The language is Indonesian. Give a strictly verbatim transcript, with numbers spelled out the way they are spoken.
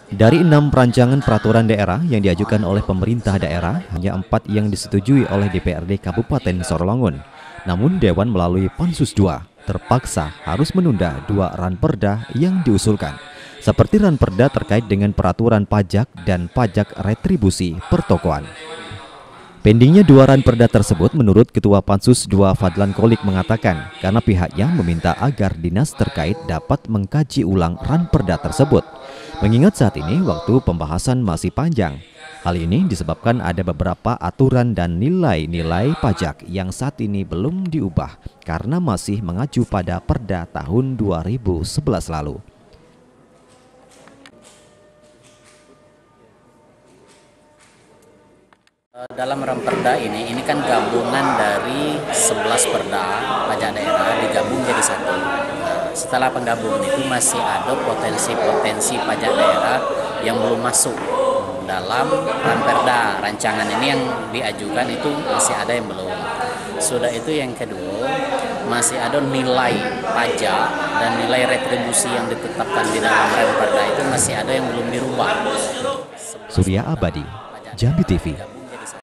Dari enam rancangan peraturan daerah yang diajukan oleh pemerintah daerah, hanya empat yang disetujui oleh D P R D Kabupaten Sorolongun. Namun Dewan melalui Pansus dua terpaksa harus menunda dua ranperda yang diusulkan, seperti ranperda terkait dengan peraturan pajak dan pajak retribusi pertokoan. Pendingnya dua ranperda tersebut menurut Ketua Pansus dua Fadlan Qolik mengatakan karena pihaknya meminta agar dinas terkait dapat mengkaji ulang ranperda tersebut. Mengingat saat ini waktu pembahasan masih panjang. Hal ini disebabkan ada beberapa aturan dan nilai-nilai pajak yang saat ini belum diubah karena masih mengacu pada Perda tahun dua ribu sebelas lalu. Dalam ranperda ini, ini kan gabungan dari sebelas perda pajak daerah digabung jadi satu. Nah, setelah penggabungan itu masih ada potensi-potensi pajak daerah yang belum masuk dalam ranperda. Rancangan ini yang diajukan itu masih ada yang belum. Sudah itu yang kedua, masih ada nilai pajak dan nilai retribusi yang ditetapkan di dalam ranperda itu masih ada yang belum dirubah. Surya Abadi, Jambi T V.